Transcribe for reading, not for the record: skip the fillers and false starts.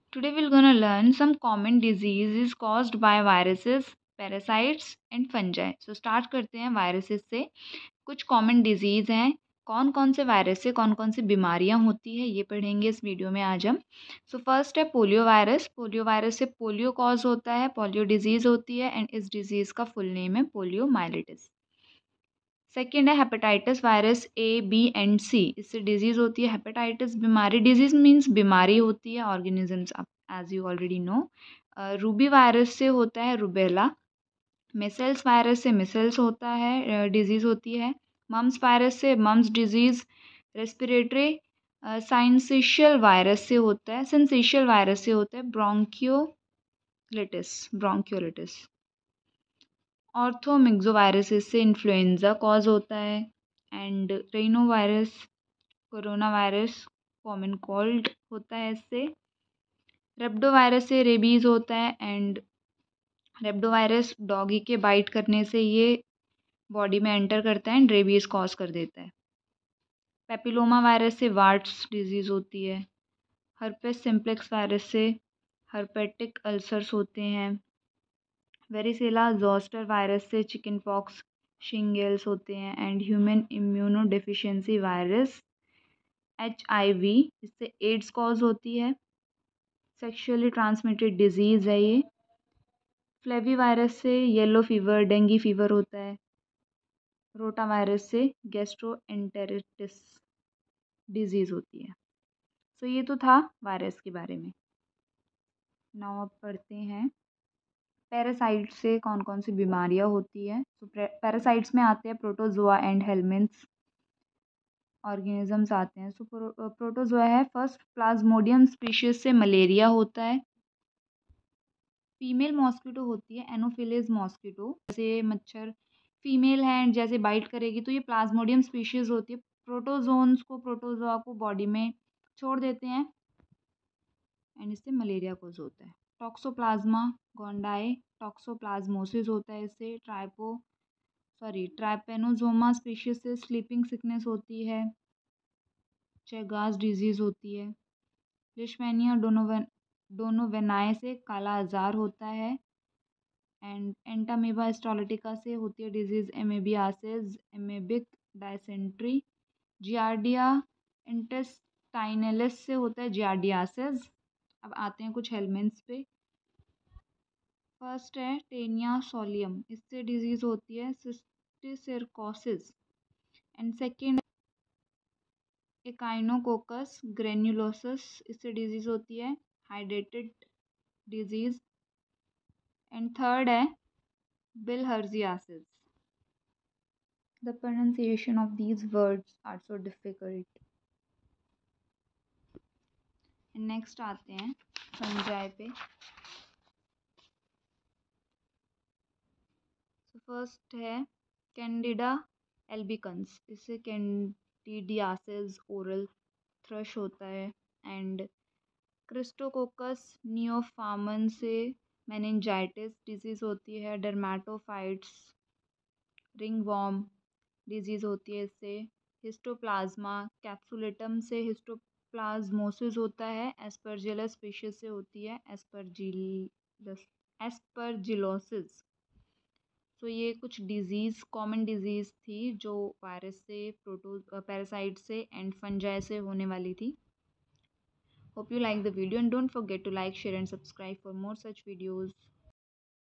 Today we're gonna learn some common diseases caused by viruses, parasites and fungi. So start करते हैं viruses से. कुछ common disease हैं. कौन कौन से वायरस से कौन कौन सी बीमारियां होती है ये पढ़ेंगे इस वीडियो में आज हम. सो फर्स्ट है पोलियो वायरस. पोलियो वायरस से पोलियो कॉज होता है, पोलियो डिजीज़ होती है एंड इस डिजीज़ का फुल नेम है पोलियो माइलिटिस. सेकेंड है hepatitis virus A, B and C. इससे डिजीज़ होती है हेपेटाइटिस बीमारी. डिजीज़ मीन्स बीमारी होती है organisms, as you already know. Rubivirus से होता है रुबेला. मिसल्स वायरस से मिसल्स होता है, डिजीज़ होती है. मम्स वायरस से mumps disease. Respiratory syncytial virus से होता है, सिंसिशियल वायरस से होता है ब्रोंकियोलिटिस. ऑर्थोमिक्सोवायरसिस से इन्फ्लुएंजा कॉज होता है. And rhinovirus, coronavirus, common cold होता है इससे. रेब्डो वायरस से रेबीज़ होता है एंड रेब्डो वायरस डॉगी के बाइट करने से ये बॉडी में एंटर करता है एंड रेबीज़ कॉज कर देता है. पेपिलोमा वायरस से वार्ट्स डिजीज़ होती है. हर्पेस सिम्प्लेक्स वायरस से हर्पेटिक अल्सर्स होते हैं. वेरिसेला जोस्टर वायरस से चिकन पॉक्स, शिंगल्स होते हैं. And human immunodeficiency virus HIV, इससे एड्स कॉज होती है. सेक्सुअली ट्रांसमिटेड डिजीज़ है ये. फ्लेवी वायरस से येलो फीवर, डेंगू फीवर होता है. रोटा वायरस से गैस्ट्रोएंटेरिटिस डिजीज़ होती है. सो ये तो था वायरस के बारे में. नाउ अब पढ़ते हैं पैरासाइट से कौन कौन सी बीमारियां होती है. तो पैरासाइट्स में आते हैं प्रोटोजोआ एंड हेलमिन्थ्स ऑर्गेनिजम्स आते हैं. सो प्रोटोजोआ है फर्स्ट प्लाज्मोडियम स्पीशीज से मलेरिया होता है. फीमेल मॉस्किटो होती है एनोफिलिस मॉस्किटो. जैसे मच्छर फीमेल है एंड जैसे बाइट करेगी तो ये प्लाज्मोडियम स्पीशीज होती है. प्रोटोजोआ को बॉडी में छोड़ देते हैं एंड इससे मलेरिया कोज होता है. टॉक्सोप्लाज्मा गोंडाई टॉक्सोप्लाज्मोसिस होता है इससे. ट्राइपेनोजोमा स्पीशीज से स्लीपिंग सिकनेस होती है. चेगास डिजीज़ होती है. लिशमैनिया डोनोवेनाए से काला आजार होता है. एंड एंटामीबा हिस्टोलिटिका से होती है disease amoebiasis, amoebic dysentery. Giardia intestinalis से होता है जियार्डियासिस. अब आते हैं कुछ हेलमेंट्स पे. फर्स्ट है टेनिया सोलियम, इससे डिजीज़ होती है सिस्टिसिरकोसिस. एंड सेकेंड एकाइनोकोकस ग्रेन्युलोसस, इससे डिजीज़ होती है हाइड्रेटेड डिजीज़. एंड थर्ड है bilharziasis. The pronunciation of these words are so difficult. Next आते हैं फंजाई पे. तो फर्स्ट है कैंडिडा एल्बिकन्स, इससे कैंडिडियासिस ओरल थ्रश होता है. एंड क्रिस्टोकोकस नियोफार्मन से मेनिंजाइटिस डिजीज़ होती है. डर्मेटोफाइट्स रिंगवॉर्म डिजीज़ होती है इससे. हिस्टोप्लाज्मा कैप्सुलेटम से हिस्टोप्लाज्मोसिस होता है. एस्परजिलस स्पीशीज से होती है एस्परजिलोसिस. सो ये कुछ डिजीज़ कॉमन डिजीज़ थी जो वायरस से पैरासाइट से एंड फंजाई से होने वाली थी. Hope you like the video and don't forget to like, share and subscribe for more such videos.